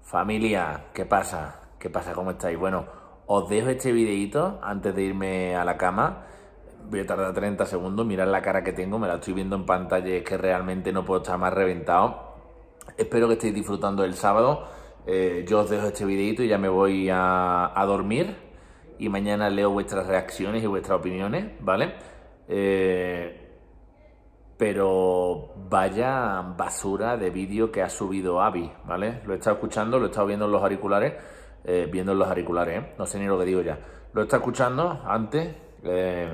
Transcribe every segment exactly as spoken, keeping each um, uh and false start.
Familia, ¿qué pasa? ¿Qué pasa? ¿Cómo estáis? Bueno, os dejo este videito antes de irme a la cama. Voy a tardar treinta segundos, mirad la cara que tengo, me la estoy viendo en pantalla y es que realmente no puedo estar más reventado. Espero que estéis disfrutando del sábado. Eh, yo os dejo este videito y ya me voy a, a dormir. Y mañana leo vuestras reacciones y vuestras opiniones, ¿vale? Eh, pero vaya basura de vídeo que ha subido Abby, ¿vale? Lo he estado escuchando, lo he estado viendo en los auriculares, eh, viendo en los auriculares, ¿eh? No sé ni lo que digo ya. Lo he estado escuchando antes eh,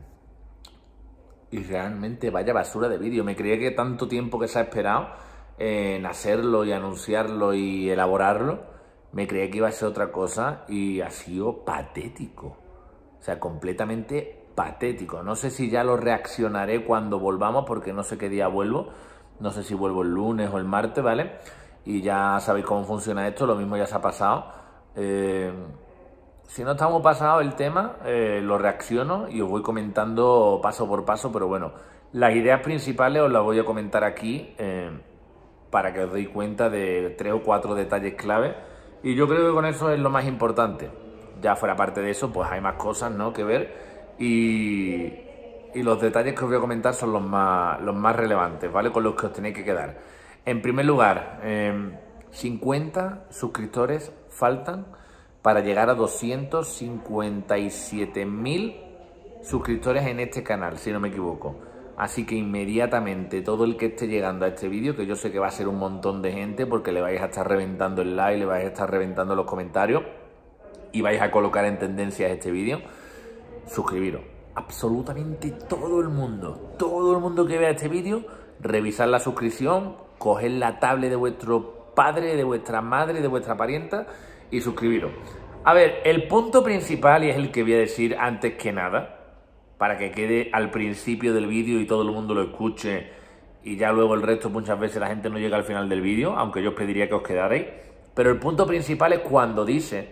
y realmente vaya basura de vídeo. Me creía que tanto tiempo que se ha esperado en hacerlo y anunciarlo y elaborarlo, me creía que iba a ser otra cosa y ha sido patético. O sea, completamente patético. No sé si ya lo reaccionaré cuando volvamos, porque no sé qué día vuelvo. No sé si vuelvo el lunes o el martes, ¿vale? Y ya sabéis cómo funciona esto, lo mismo ya se ha pasado. Eh, si no estamos pasados el tema, eh, lo reacciono y os voy comentando paso por paso, pero bueno, las ideas principales os las voy a comentar aquí eh, para que os deis cuenta de tres o cuatro detalles clave. Y yo creo que con eso es lo más importante. Ya fuera parte de eso, pues hay más cosas, ¿no?, que ver. Y, y los detalles que os voy a comentar son los más, los más relevantes, ¿vale? Con los que os tenéis que quedar. En primer lugar, eh, cincuenta suscriptores faltan para llegar a doscientos cincuenta y siete mil suscriptores en este canal, si no me equivoco. Así que inmediatamente todo el que esté llegando a este vídeo, que yo sé que va a ser un montón de gente porque le vais a estar reventando el like, le vais a estar reventando los comentarios y vais a colocar en tendencias este vídeo, suscribiros. Absolutamente todo el mundo, todo el mundo que vea este vídeo, revisar la suscripción, coger la tablet de vuestro padre, de vuestra madre, de vuestra parienta y suscribiros. A ver, el punto principal, y es el que voy a decir antes que nada, para que quede al principio del vídeo y todo el mundo lo escuche y ya luego el resto muchas veces la gente no llega al final del vídeo, aunque yo os pediría que os quedarais. Pero el punto principal es cuando dice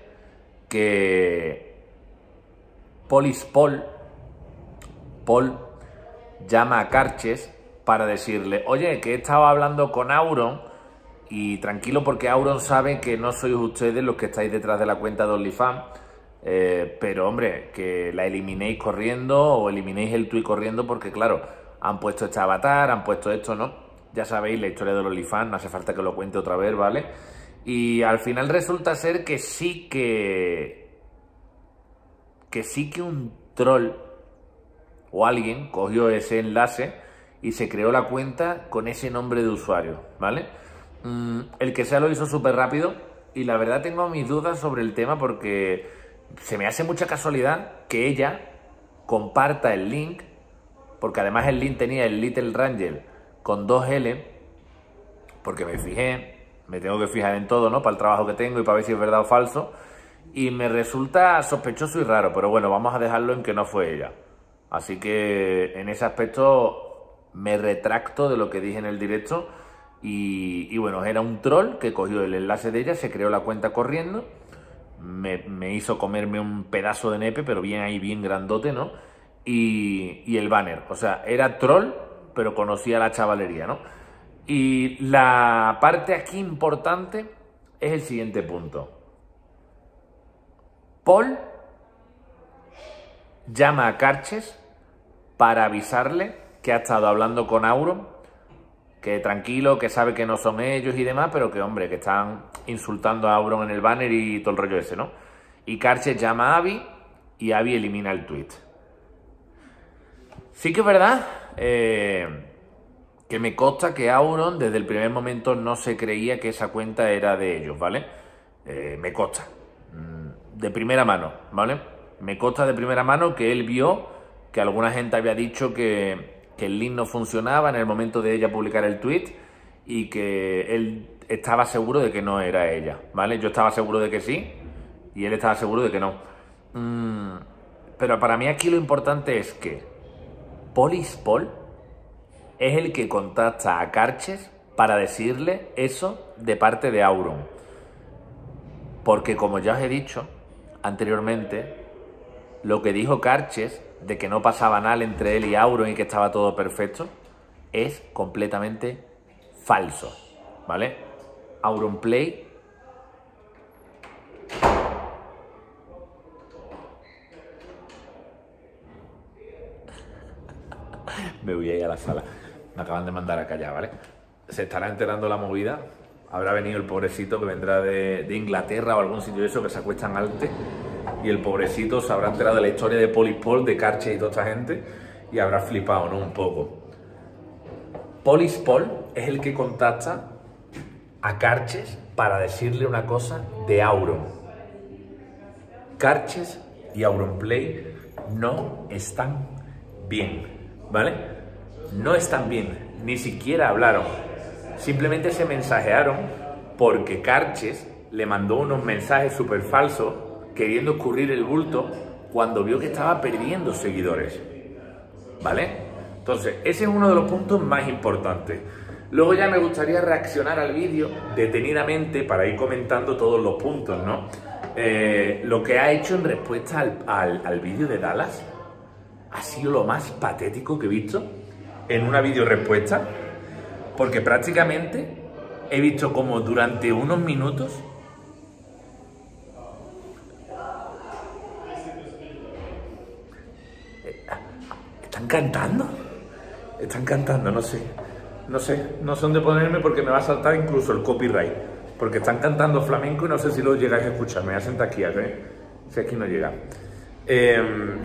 que Polispol, Paul, llama a Carches para decirle: oye, que he estado hablando con Auron y tranquilo porque Auron sabe que no sois ustedes los que estáis detrás de la cuenta de OnlyFans. Eh, pero hombre, que la eliminéis corriendo o eliminéis el tweet corriendo porque claro, han puesto este avatar, han puesto esto, ¿no? Ya sabéis la historia del OnlyFans, no hace falta que lo cuente otra vez, ¿vale? Y al final resulta ser que sí que... que sí que un troll o alguien cogió ese enlace y se creó la cuenta con ese nombre de usuario, ¿vale? Mm, el que sea lo hizo súper rápido y la verdad tengo mis dudas sobre el tema porque se me hace mucha casualidad que ella comparta el link, porque además el link tenía el Little Rangel con dos L, porque me fijé, me tengo que fijar en todo, ¿no?, para el trabajo que tengo y para ver si es verdad o falso, y me resulta sospechoso y raro, pero bueno, vamos a dejarlo en que no fue ella. Así que en ese aspecto me retracto de lo que dije en el directo y, y bueno, era un troll que cogió el enlace de ella, se creó la cuenta corriendo. Me, me hizo comerme un pedazo de nepe, pero bien ahí, bien grandote, ¿no? Y, y el banner, o sea, era troll, pero conocía la chavalería, ¿no? Y la parte aquí importante es el siguiente punto. Paul llama a Carches para avisarle que ha estado hablando con Auron, que tranquilo, que sabe que no son ellos y demás, pero que, hombre, que están insultando a Auron en el banner y todo el rollo ese, ¿no? Y Carches llama a Abby y Abby elimina el tweet. Sí que es verdad eh, que me consta que Auron desde el primer momento no se creía que esa cuenta era de ellos, ¿vale? Eh, me consta. De primera mano, ¿vale? Me consta de primera mano que él vio que alguna gente había dicho que... que el link no funcionaba en el momento de ella publicar el tweet y que él estaba seguro de que no era ella, ¿vale? Yo estaba seguro de que sí y él estaba seguro de que no. Mm, pero para mí aquí lo importante es que Polispol es el que contacta a Carches para decirle eso de parte de Auron. Porque como ya os he dicho anteriormente, lo que dijo Carches de que no pasaba nada entre él y Auron y que estaba todo perfecto, es completamente falso, ¿vale? Auronplay la sala. Me acaban de mandar a callar, ¿vale? Se estará enterando la movida. Habrá venido el pobrecito que vendrá de, de Inglaterra o algún sitio de eso, que se acuestan alto. Y el pobrecito se habrá enterado de la historia de Polispol, de Carche y toda esta gente. Y habrá flipado, ¿no? Un poco. Polispol es el que contacta a Carches para decirle una cosa de Auron. Carches y Auronplay no están bien, ¿vale? No están bien, ni siquiera hablaron. Simplemente se mensajearon porque Carches le mandó unos mensajes súper falsos queriendo escurrir el bulto cuando vio que estaba perdiendo seguidores, ¿vale? Entonces, ese es uno de los puntos más importantes. Luego ya me gustaría reaccionar al vídeo detenidamente para ir comentando todos los puntos, ¿no? Eh, lo que ha hecho en respuesta al, al, al vídeo de Dallas ha sido lo más patético que he visto en una vídeo respuesta, porque prácticamente he visto como durante unos minutos están cantando, están cantando, no sé, no sé, no sé dónde ponerme porque me va a saltar incluso el copyright, porque están cantando flamenco y no sé si lo llegáis a escuchar. Me voy a sentar aquí, a ver si aquí no llega. Eh,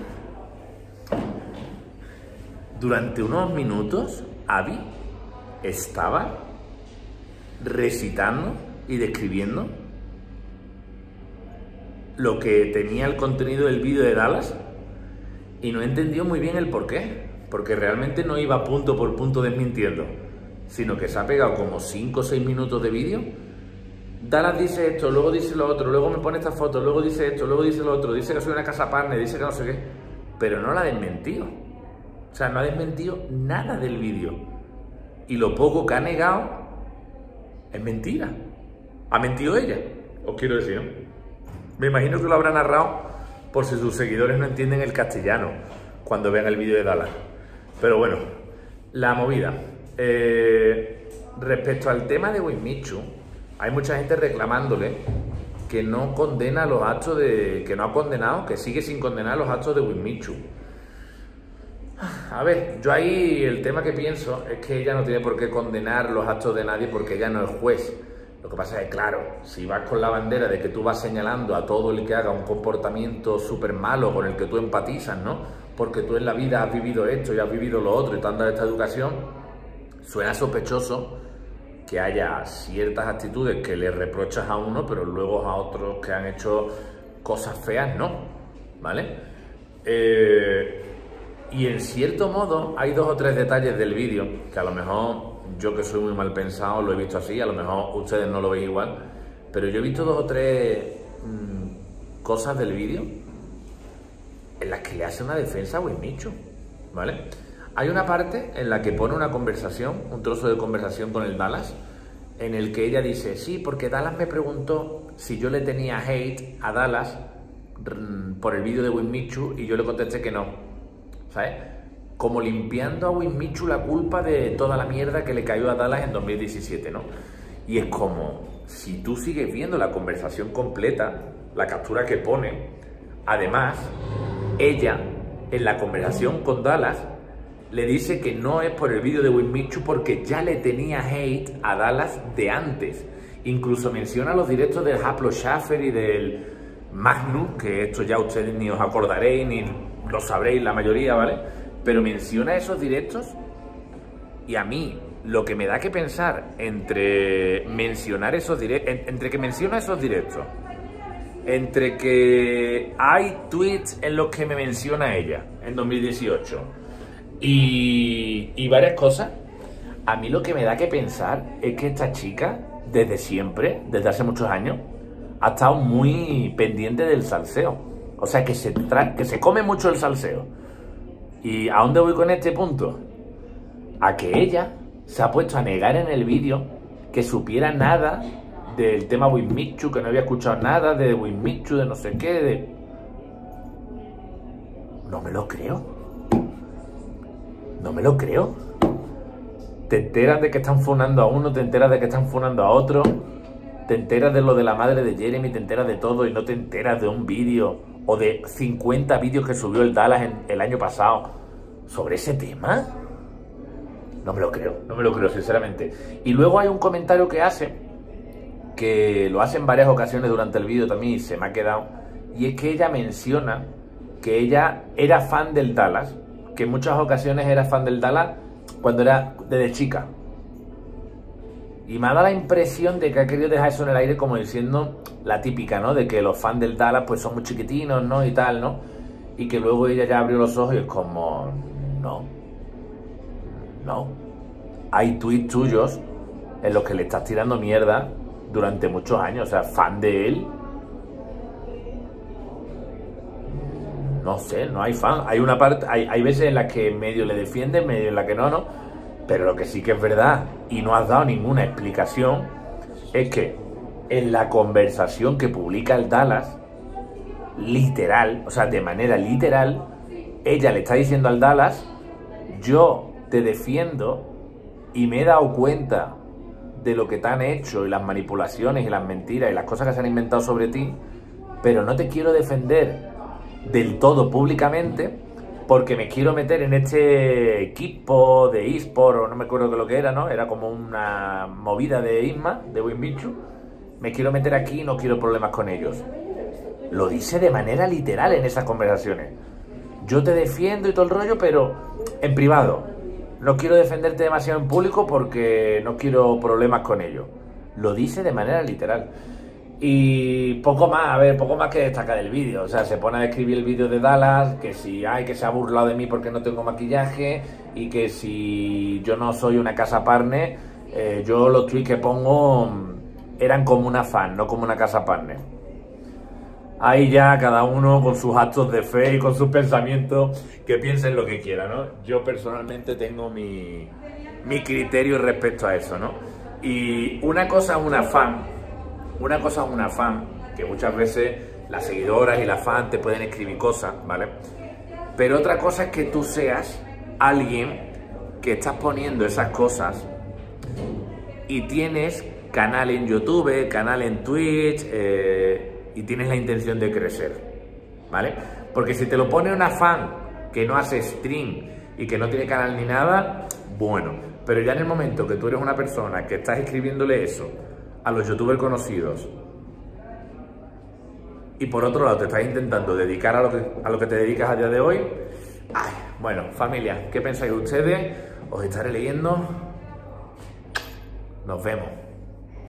durante unos minutos Abby estaba recitando y describiendo lo que tenía el contenido del vídeo de Dallas y no he entendido muy bien el por qué, porque realmente no iba punto por punto desmintiendo, sino que se ha pegado como cinco o seis minutos de vídeo. Dallas dice esto, luego dice lo otro, luego me pone esta foto, luego dice esto, luego dice lo otro, dice que soy una casa partner, dice que no sé qué, pero no la ha desmentido. O sea, no ha desmentido nada del vídeo. Y lo poco que ha negado es mentira. Ha mentido ella, os quiero decir, ¿no? Me imagino que lo habrá narrado por si sus seguidores no entienden el castellano cuando vean el vídeo de Dallas. Pero bueno, la movida. Eh, respecto al tema de Wismichu, hay mucha gente reclamándole que no condena los actos de... que no ha condenado, que sigue sin condenar los actos de Wismichu. A ver, yo ahí el tema que pienso es que ella no tiene por qué condenar los actos de nadie porque ella no es juez. Lo que pasa es que, claro, si vas con la bandera de que tú vas señalando a todo el que haga un comportamiento súper malo con el que tú empatizas, ¿no? Porque tú en la vida has vivido esto y has vivido lo otro y te han dado esta educación, suena sospechoso que haya ciertas actitudes que le reprochas a uno, pero luego a otros que han hecho cosas feas, no, ¿vale? Eh... Y en cierto modo hay dos o tres detalles del vídeo que a lo mejor yo, que soy muy mal pensado, lo he visto así, a lo mejor ustedes no lo veis igual, pero yo he visto dos o tres mmm, cosas del vídeo en las que le hace una defensa a Wismichu, ¿vale? Hay una parte en la que pone una conversación, un trozo de conversación con el Dallas, en el que ella dice, sí, porque Dallas me preguntó si yo le tenía hate a Dallas por el vídeo de Wismichu y yo le contesté que no. ¿Sabes? Como limpiando a Wismichu la culpa de toda la mierda que le cayó a Dallas en dos mil diecisiete, ¿no? Y es como, si tú sigues viendo la conversación completa, la captura que pone, además, ella, en la conversación con Dallas, le dice que no es por el vídeo de Wismichu porque ya le tenía hate a Dallas de antes. Incluso menciona los directos del Haplo Schaffer y del Magnus, que esto ya ustedes ni os acordaréis, ni lo sabréis la mayoría, ¿vale? Pero menciona esos directos y a mí lo que me da que pensar entre mencionar esos directos, entre que menciona esos directos, entre que hay tweets en los que me menciona ella en dos mil dieciocho y, y varias cosas, a mí lo que me da que pensar es que esta chica desde siempre, desde hace muchos años, ha estado muy pendiente del salseo. O sea, que se, tra que se come mucho el salseo. ¿Y a dónde voy con este punto? A que ella se ha puesto a negar en el vídeo que supiera nada del tema Wismichu, que no había escuchado nada de Wismichu, de no sé qué, de... No me lo creo. No me lo creo. Te enteras de que están funando a uno, te enteras de que están funando a otro, te enteras de lo de la madre de Jeremy, te enteras de todo y no te enteras de un vídeo o de cincuenta vídeos que subió el Dallas en, el año pasado sobre ese tema. No me lo creo, no me lo creo, sinceramente. Y luego hay un comentario que hace, que lo hace en varias ocasiones durante el vídeo también y se me ha quedado, y es que ella menciona que ella era fan del Dallas, que en muchas ocasiones era fan del Dallas cuando era desde chica. Y me ha dado la impresión de que ha querido dejar eso en el aire como diciendo la típica, ¿no? De que los fans del Dallas pues son muy chiquitinos, ¿no? Y tal, ¿no? Y que luego ella ya abrió los ojos y es como... No. No. Hay tweets tuyos en los que le estás tirando mierda durante muchos años. O sea, fan de él. No sé, no hay fan. Hay una parte... Hay, hay veces en las que medio le defienden, medio en las que no, ¿no? Pero lo que sí que es verdad, y no has dado ninguna explicación, es que en la conversación que publica el Dallas, literal, o sea, de manera literal, ella le está diciendo al Dallas, yo te defiendo y me he dado cuenta de lo que te han hecho y las manipulaciones y las mentiras y las cosas que se han inventado sobre ti, pero no te quiero defender del todo públicamente porque me quiero meter en este equipo de eSport, o no me acuerdo qué lo que era, ¿no? Era como una movida de Isma, de Winbichu. Me quiero meter aquí y no quiero problemas con ellos. Lo dice de manera literal en esas conversaciones. Yo te defiendo y todo el rollo, pero en privado. No quiero defenderte demasiado en público porque no quiero problemas con ellos. Lo dice de manera literal. Y poco más, a ver, poco más que destacar del vídeo. O sea, se pone a describir el vídeo de Dallas, que si hay que se ha burlado de mí porque no tengo maquillaje, y que si yo no soy una casa partner, eh, yo los tweets que pongo eran como una fan, no como una casa partner. Ahí ya cada uno con sus actos de fe y con sus pensamientos, que piensen lo que quiera, ¿no? Yo personalmente tengo mi, mi criterio respecto a eso, ¿no? Y una cosa es una fan. Una cosa es una fan, que muchas veces las seguidoras y las fans te pueden escribir cosas, ¿vale? Pero otra cosa es que tú seas alguien que estás poniendo esas cosas y tienes canal en YouTube, canal en Twitch, eh, y tienes la intención de crecer, ¿vale? Porque si te lo pone una fan que no hace stream y que no tiene canal ni nada, bueno, pero ya en el momento que tú eres una persona que estás escribiéndole eso a los youtubers conocidos y por otro lado te estás intentando dedicar a lo que, a lo que te dedicas a día de hoy, ay, bueno, familia, ¿qué pensáis ustedes? Os estaré leyendo. Nos vemos.